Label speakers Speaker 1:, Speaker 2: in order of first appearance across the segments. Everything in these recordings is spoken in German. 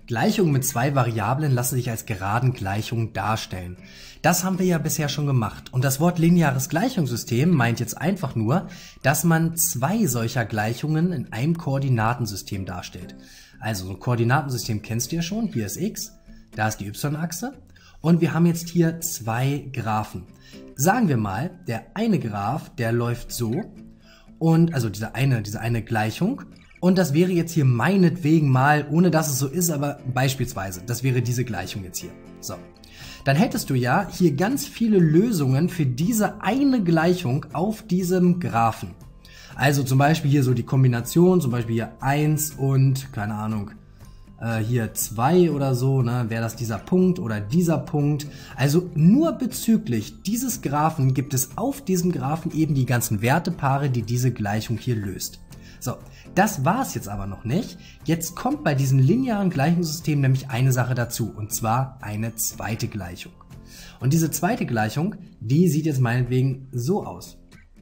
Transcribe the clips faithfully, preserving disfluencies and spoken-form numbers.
Speaker 1: Gleichungen mit zwei Variablen lassen sich als Geradengleichungen darstellen. Das haben wir ja bisher schon gemacht. Und das Wort lineares Gleichungssystem meint jetzt einfach nur, dass man zwei solcher Gleichungen in einem Koordinatensystem darstellt. Also so ein Koordinatensystem kennst du ja schon. Hier ist x, da ist die y-Achse. Und wir haben jetzt hier zwei Graphen. Sagen wir mal, der eine Graph, der läuft so. Und also diese eine, diese eine Gleichung. Und das wäre jetzt hier meinetwegen mal, ohne dass es so ist, aber beispielsweise, das wäre diese Gleichung jetzt hier. So. Dann hättest du ja hier ganz viele Lösungen für diese eine Gleichung auf diesem Graphen. Also zum Beispiel hier so die Kombination, zum Beispiel hier eins und, keine Ahnung, äh, hier zwei oder so, ne, wäre das dieser Punkt oder dieser Punkt. Also nur bezüglich dieses Graphen gibt es auf diesem Graphen eben die ganzen Wertepaare, die diese Gleichung hier löst. So, das war es jetzt aber noch nicht. Jetzt kommt bei diesem linearen Gleichungssystem nämlich eine Sache dazu, und zwar eine zweite Gleichung. Und diese zweite Gleichung, die sieht jetzt meinetwegen so aus.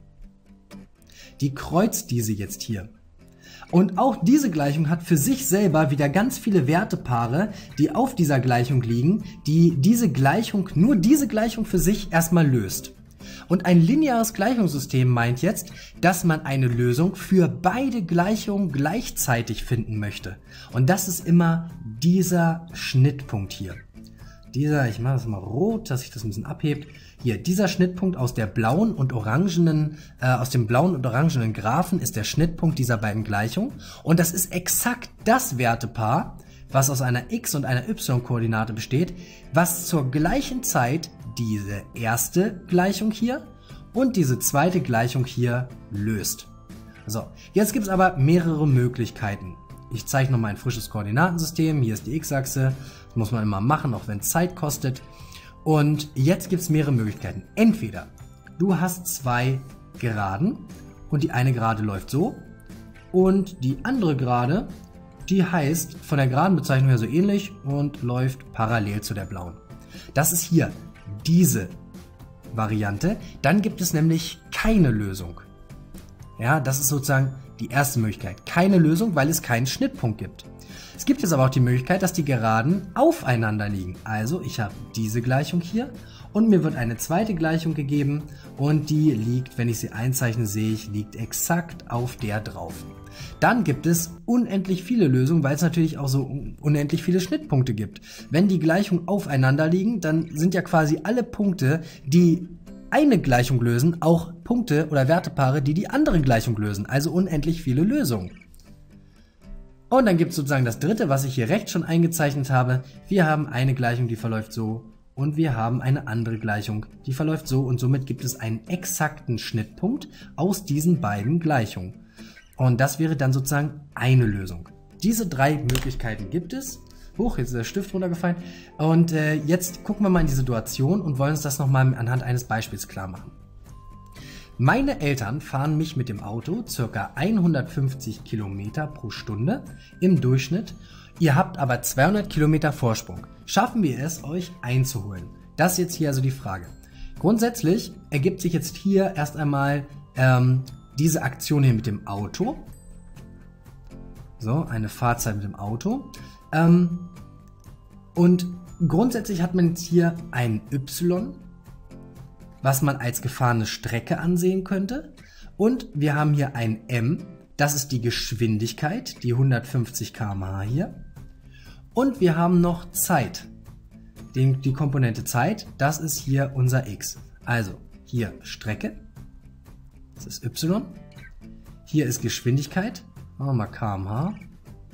Speaker 1: Die kreuzt diese jetzt hier. Und auch diese Gleichung hat für sich selber wieder ganz viele Wertepaare, die auf dieser Gleichung liegen, die diese Gleichung, nur diese Gleichung für sich erstmal löst. Und ein lineares Gleichungssystem meint jetzt, dass man eine Lösung für beide Gleichungen gleichzeitig finden möchte. Und das ist immer dieser Schnittpunkt hier. Dieser, ich mache das mal rot, dass sich das ein bisschen abhebt. Hier, dieser Schnittpunkt aus der blauen und orangenen, äh, aus dem blauen und orangenen Graphen ist der Schnittpunkt dieser beiden Gleichungen. Und das ist exakt das Wertepaar, was aus einer x- und einer y-Koordinate besteht, was zur gleichen Zeit diese erste Gleichung hier und diese zweite Gleichung hier löst. So, jetzt gibt es aber mehrere Möglichkeiten. Ich zeige nochmal ein frisches Koordinatensystem. Hier ist die x-Achse. Das muss man immer machen, auch wenn es Zeit kostet. Und jetzt gibt es mehrere Möglichkeiten. Entweder du hast zwei Geraden und die eine Gerade läuft so und die andere Gerade, die heißt von der Geradenbezeichnung her so ähnlich und läuft parallel zu der blauen. Das ist hier diese Variante. Dann gibt es nämlich keine Lösung. Ja, das ist sozusagen die erste Möglichkeit. Keine Lösung, weil es keinen Schnittpunkt gibt. Es gibt jetzt aber auch die Möglichkeit, dass die Geraden aufeinander liegen. Also ich habe diese Gleichung hier und mir wird eine zweite Gleichung gegeben und die liegt, wenn ich sie einzeichne, sehe ich, liegt exakt auf der drauf. Dann gibt es unendlich viele Lösungen, weil es natürlich auch so unendlich viele Schnittpunkte gibt. Wenn die Gleichungen aufeinander liegen, dann sind ja quasi alle Punkte, die eine Gleichung lösen, auch Punkte oder Wertepaare, die die andere Gleichung lösen. Also unendlich viele Lösungen. Und dann gibt es sozusagen das dritte, was ich hier rechts schon eingezeichnet habe. Wir haben eine Gleichung, die verläuft so. Und wir haben eine andere Gleichung, die verläuft so. Und somit gibt es einen exakten Schnittpunkt aus diesen beiden Gleichungen. Und das wäre dann sozusagen eine Lösung. Diese drei Möglichkeiten gibt es. Huch, jetzt ist der Stift runtergefallen. Und äh, jetzt gucken wir mal in die Situation und wollen uns das nochmal anhand eines Beispiels klar machen. Meine Eltern fahren mich mit dem Auto ca. hundertfünfzig Kilometer pro Stunde im Durchschnitt. Ihr habt aber zweihundert Kilometer Vorsprung. Schaffen wir es, euch einzuholen? Das ist jetzt hier also die Frage. Grundsätzlich ergibt sich jetzt hier erst einmal ähm, diese Aktion hier mit dem Auto. So, eine Fahrzeit mit dem Auto. Ähm, und grundsätzlich hat man jetzt hier ein Y, was man als gefahrene Strecke ansehen könnte. Und wir haben hier ein M, das ist die Geschwindigkeit, die hundertfünfzig Kilometer pro Stunde hier. Und wir haben noch Zeit, die, die Komponente Zeit, das ist hier unser X. Also hier Strecke, das ist Y. Hier ist Geschwindigkeit, machen wir mal Kilometer pro Stunde.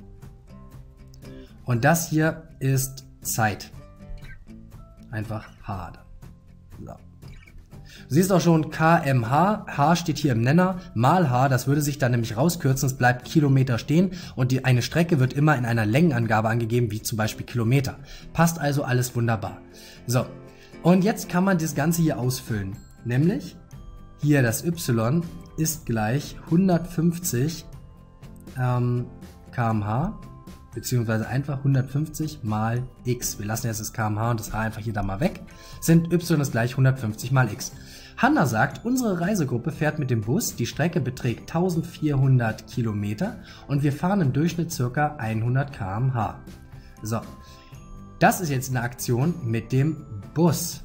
Speaker 1: Und das hier ist Zeit. Einfach H. So. Du siehst auch schon Kilometer pro Stunde, H steht hier im Nenner, mal H, das würde sich dann nämlich rauskürzen, es bleibt Kilometer stehen und die, eine Strecke wird immer in einer Längenangabe angegeben, wie zum Beispiel Kilometer. Passt also alles wunderbar. So, und jetzt kann man das Ganze hier ausfüllen, nämlich hier das Y ist gleich hundertfünfzig ähm, Kilometer pro Stunde, beziehungsweise einfach hundertfünfzig mal x. Wir lassen jetzt das Kilometer pro Stunde und das H einfach hier da mal weg. Sind y ist gleich hundertfünfzig mal x. Hanna sagt, unsere Reisegruppe fährt mit dem Bus, die Strecke beträgt eintausendvierhundert Kilometer und wir fahren im Durchschnitt ca. hundert Kilometer pro Stunde. So, das ist jetzt eine Aktion mit dem Bus.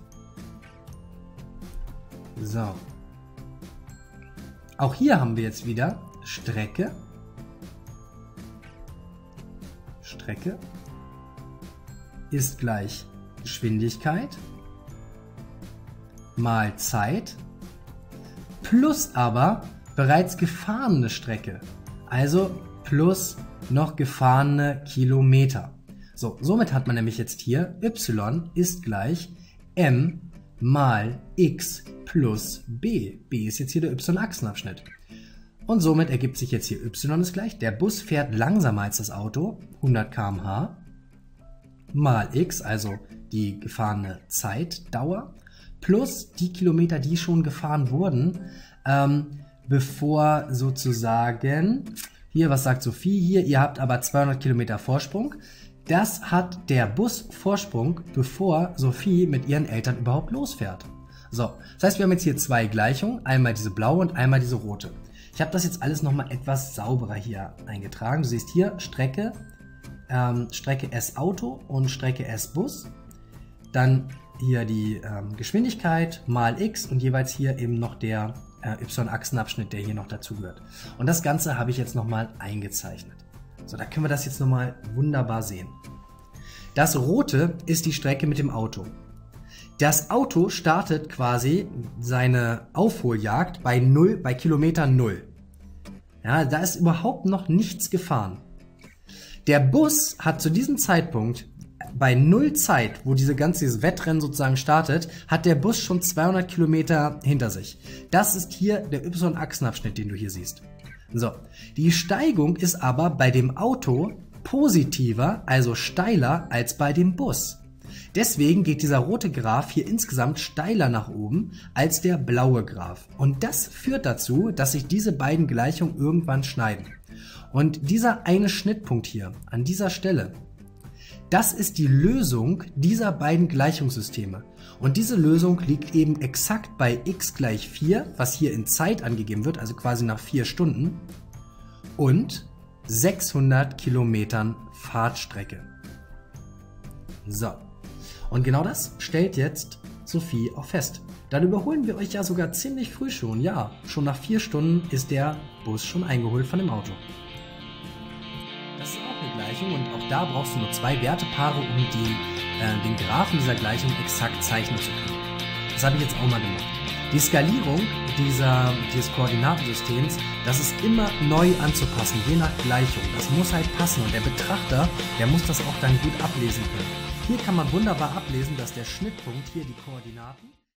Speaker 1: So. Auch hier haben wir jetzt wieder Strecke. Strecke ist gleich Geschwindigkeit mal Zeit plus aber bereits gefahrene Strecke. Also plus noch gefahrene Kilometer. So, somit hat man nämlich jetzt hier y ist gleich m mal x plus b. b ist jetzt hier der y-Achsenabschnitt. Und somit ergibt sich jetzt hier y ist gleich, der Bus fährt langsamer als das Auto, hundert Kilometer pro Stunde, mal x, also die gefahrene Zeitdauer, plus die Kilometer, die schon gefahren wurden, ähm, bevor sozusagen, hier, was sagt Sophie hier, ihr habt aber zweihundert Kilometer Vorsprung. Das hat der Bus Vorsprung, bevor Sophie mit ihren Eltern überhaupt losfährt. So, das heißt, wir haben jetzt hier zwei Gleichungen, einmal diese blaue und einmal diese rote. Ich habe das jetzt alles nochmal etwas sauberer hier eingetragen. Du siehst hier Strecke, ähm, Strecke S Auto und Strecke S Bus. Dann hier die ähm, Geschwindigkeit mal x und jeweils hier eben noch der äh, y-Achsenabschnitt, der hier noch dazugehört. Und das Ganze habe ich jetzt nochmal eingezeichnet. So, da können wir das jetzt nochmal wunderbar sehen. Das rote ist die Strecke mit dem Auto. Das Auto startet quasi seine Aufholjagd bei null, bei Kilometer null. Ja, da ist überhaupt noch nichts gefahren. Der Bus hat zu diesem Zeitpunkt bei null Zeit, wo diese ganze dieses Wettrennen sozusagen startet, hat der Bus schon zweihundert Kilometer hinter sich. Das ist hier der y-Achsenabschnitt, den du hier siehst. So, die Steigung ist aber bei dem Auto positiver, also steiler als bei dem Bus. Deswegen geht dieser rote Graph hier insgesamt steiler nach oben als der blaue Graph. Und das führt dazu, dass sich diese beiden Gleichungen irgendwann schneiden. Und dieser eine Schnittpunkt hier, an dieser Stelle, das ist die Lösung dieser beiden Gleichungssysteme. Und diese Lösung liegt eben exakt bei x gleich vier, was hier in Zeit angegeben wird, also quasi nach vier Stunden, und sechshundert Kilometern Fahrtstrecke. So. Und genau das stellt jetzt Sophie auch fest. Dann überholen wir euch ja sogar ziemlich früh schon. Ja, schon nach vier Stunden ist der Bus schon eingeholt von dem Auto. Das ist auch eine Gleichung und auch da brauchst du nur zwei Wertepaare, um die, äh, den Graphen dieser Gleichung exakt zeichnen zu können. Das habe ich jetzt auch mal gemacht. Die Skalierung dieser, dieses Koordinatensystems, das ist immer neu anzupassen, je nach Gleichung. Das muss halt passen und der Betrachter, der muss das auch dann gut ablesen können. Hier kann man wunderbar ablesen, dass der Schnittpunkt hier die Koordinaten